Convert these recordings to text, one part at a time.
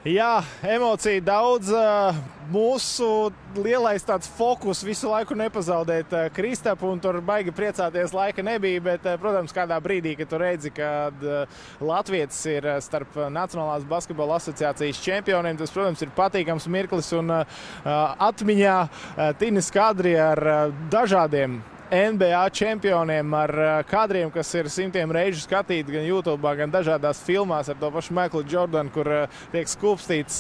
Jā, emociju daudz. Mūsu lielais tāds fokus visu laiku nepazaudēt Kristapu, un tur baigi priecāties laika nebija, bet, protams, kādā brīdī, kad tu redzi, kad latvietis ir starp Nacionālās basketbola asociācijas čempioniem, tas, protams, ir patīkams mirklis, un atmiņā Tinis kadri ar dažādiem NBA čempioniem, ar kadriem, kas ir simtiem reižu skatīti gan YouTube, gan dažādās filmās ar to pašu Michaelu Jordanu, kur tiek skūpstīts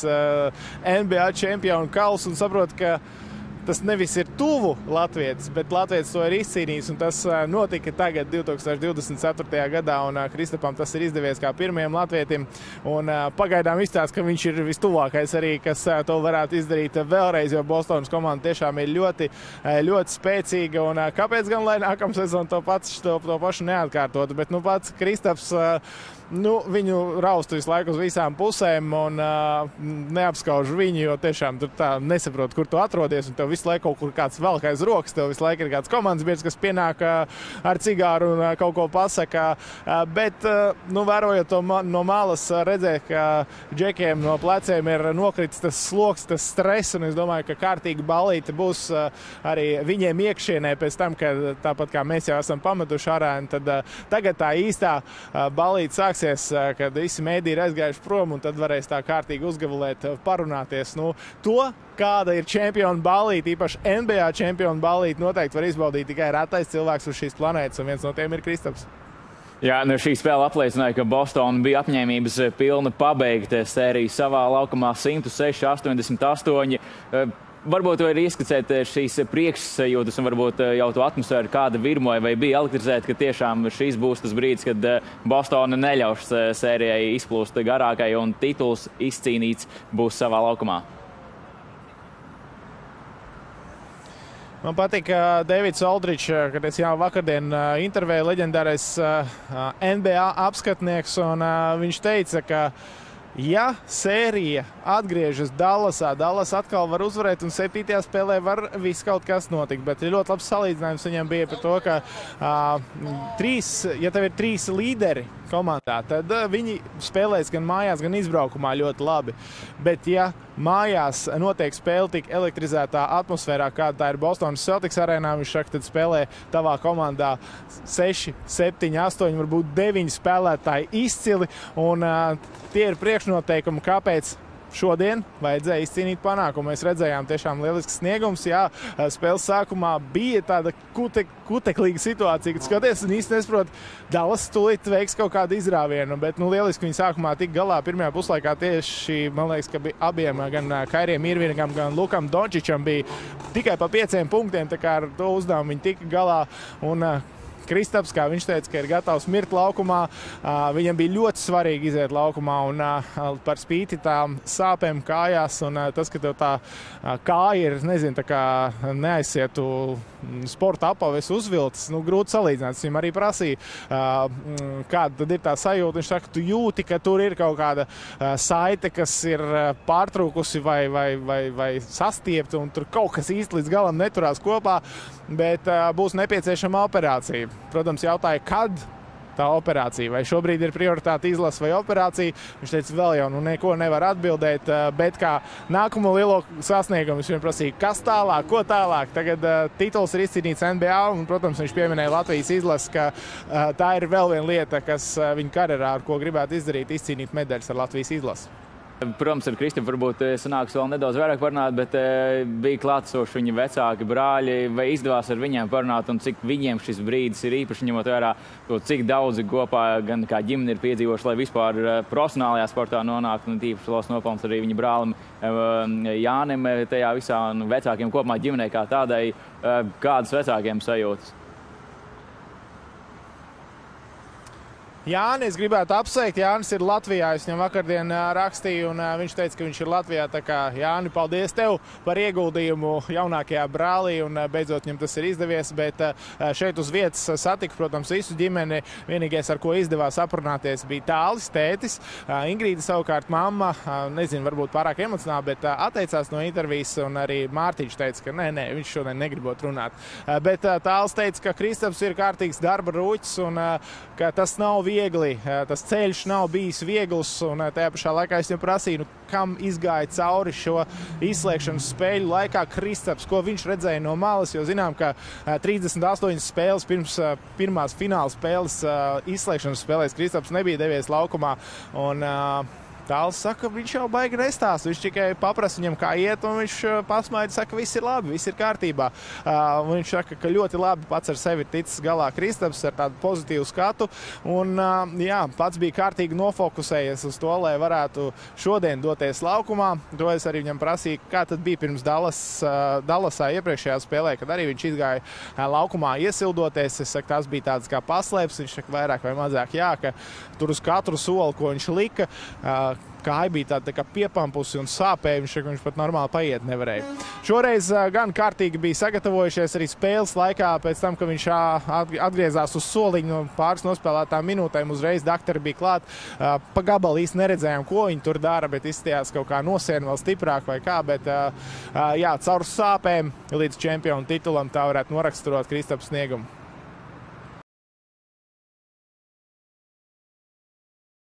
NBA čempionu kauls, un saprot, ka tas nevis ir tuvu latvietis, bet latvietis to ir izcīnījis, un tas notika tagad 2024. gadā, un Kristapam tas ir izdevies kā pirmajam latvietim, un pagaidām izstāsta, ka viņš ir vistuvākais arī, kas to varētu izdarīt vēlreiz, jo Bostonas komanda tiešām ir ļoti, ļoti spēcīga, un kāpēc gan, lai nākamā sezona to pašu neatkārtotu, bet pats Kristaps viņu raustu visu laiku uz visām pusēm un neapskauž viņu, jo tiešām tur tā nesaprot, kur tu atrodies, un tev visu laiku kaut kur kāds velk aiz rokas, tev visu laiku ir kāds komandas biedrs, kas pienāk ar cigāru un kaut ko pasaka, bet, vērojot to no malas, redzēt, ka džekiem no pleciem ir nokritis tas sloks, tas stress, un es domāju, ka kārtīgi ballīte būs arī viņiem iekšienē pēc tam, kad tāpat kā mēs jau esam pametuši arēnu, tad tagad tā īstā ballīte sāksies, kad visi mēdī ir aizgājuši prom, un tad varēs tā kārtīgi uzgavilēt, parunāties. To, kāda ir čempionu ballīte, īpaši NBA čempionu ballīte, noteikti var izbaudīt tikai retais cilvēks uz šīs planētas, un viens no tiem ir Kristaps. Jā, šī spēle apliecināja, ka Bostona bija apņēmības pilna pabeigt sēriju savā laukumā 106-88. Varbūt var ieskicēt šīs priekšsajūtas un varbūt jau to atmosfēru, kāda virmoja, vai bija elektrizēta, ka tiešām šīs būs tas brīdis, kad Bostona neļaus sērijai izplūst garākai un tituls izcīnīts būs savā laukumā. Man patīk Deivids Aldričs, kad es jau vakardien intervēju leģendārais NBA apskatnieks, un viņš teica, ka ja sērija atgriežas Dallasā, Dallas atkal var uzvarēt, un 7. spēlē var viss kaut kas notikt, bet ir ļoti labs salīdzinājums viņam bija par to, ka ja tev ir 3 līderi komandā, tad viņi spēlēs gan mājās, gan izbraukumā ļoti labi. Bet ja mājās notiek spēle tik elektrizētā atmosfērā, kāda tā ir Bostonas Celtics arēnā, viņš saka, tad spēlē tavā komandā 6, 7, 8, varbūt 9 spēlētāji izcili, un tie ir priekšnoteikumi, kāpēc šodien vajadzēja izcīnīt panākumu. Mēs redzējām tiešām lielisks sniegums. Jā, spēles sākumā bija tāda kuteklīga situācija, kad skaties un īsti nesaprot, Dallas tūlīt veiks kaut kādu izrāvienu, bet lieliski viņi sākumā tik galā pirmajā puslaikā tieši, man liekas, ka bija abiem, gan Kairijam Irvingam, gan Lukam Dončičam bija tikai pa 5 punktiem, tā kā ar to uzdevumu viņi tika galā, un Kristaps, kā viņš teica, ka ir gatavs mirt laukumā, viņam bija ļoti svarīgi iziet laukumā, un par spīti tām sāpēm kājās, un tas, ka tev tā kāja ir, nezinu, tā kā neaizsietu sporta apaves uzvilcis, grūti salīdzināt. Viņam arī prasīja, kāda tad ir tā sajūta. Viņš saka, tu jūti, ka tur ir kaut kāda saite, kas ir pārtrūkusi vai sastiepta, un tur kaut kas īsti līdz galam neturās kopā, bet būs nepieciešama operācija. Protams, jautāja, kad tā operācija, vai šobrīd ir prioritāte izlase vai operācija. Viņš teica, vēl jau neko nevar atbildēt, bet kā nākamo lielo sasniegumu viņš viņam prasīja, kas tālāk, ko tālāk. Tagad tituls ir izcīnīts NBA, un, protams, viņš pieminēja Latvijas izlasi, ka tā ir vēl viena lieta, kas viņa karjerā, ar ko gribētu izdarīt, izcīnīt medaļas ar Latvijas izlasi. Protams, ar Kristapu varbūt sanāks vēl nedaudz vairāk parunāt, bet bija klātesoši viņa vecāki brāļi, vai izdevās ar viņiem parunāt, un cik viņiem šis brīdis ir īpaši ņemot vērā to, cik daudzi kopā gan kā ģimene ir piedzīvoši, lai vispār profesionālajā sportā nonāktu, un tīpaši liels nopelns arī viņa brālim Jānim tajā visā, un vecākiem kopumā ģimenei kā tādai, kādas vecākiem sajūtas? Jāni, es gribētu apsveikt. Jānis ir Latvijā. Es viņam vakardien rakstīju, un viņš teica, ka viņš ir Latvijā. Tā kā, Jāni, paldies tev par ieguldījumu jaunākajā brālī, un beidzot viņam tas ir izdevies. Bet šeit uz vietas satika, protams, visu ģimeni. Vienīgais, ar ko izdevās aprunāties, bija Tālis, tētis. Ingrīda savukārt mamma, nezinu, varbūt pārāk emocionāli, bet atteicās no intervijas, un arī Mārtiņš teica, ka nē, viņš šodien negribot runāt. Bet Tālis teica, ka Kristaps ir kārtīgs darba rūķis, un ka tas nav viegli, tas ceļš nav bijis viegls, un tajā pašā laikā es viņam prasīju, kam izgāja cauri šo izslēgšanas spēļu laikā Kristaps, ko viņš redzēja no malas, jo zinām, ka 38 spēles pirms pirmās fināla spēles izslēgšanas spēlēs Kristaps nebija devies laukumā, un Tāls saka, viņš jau baigi nestāsta. Viņš tikai paprasa viņam, kā iet, un viņš pasmaida, saka, viss ir labi, viss ir kārtībā. Viņš saka, ka ļoti labi pats ar sevi ir ticis galā Kristaps ar tādu pozitīvu skatu. Un, jā, pats bija kārtīgi nofokusējies uz to, lai varētu šodien doties laukumā. To es arī viņam prasīju, kā tad bija pirms Dallasā iepriekšējā spēlē, kad arī viņš izgāja laukumā iesildoties. Es saku, tas bija tāds kā paslēps. Viņš saka, vairāk vai mazāk jā, ka tur uz katru soli, ko viņš lika, kāja bija tāda tā kā piepampusi un sāpēja, viņš pat normāli paiet nevarēja. Šoreiz gan kārtīgi bija sagatavojušies arī spēles laikā, pēc tam, ka viņš atgriezās uz soliņu no pāris nospēlētām minūtēm, uzreiz daktari bija klāt. Pa gabalu īsti neredzējām, ko viņi tur dara, bet izstījās kaut kā nosien vēl stiprāk vai kā, bet jā, caur sāpēm līdz čempionu titulam tā varētu noraksturot Kristaps sniegumu.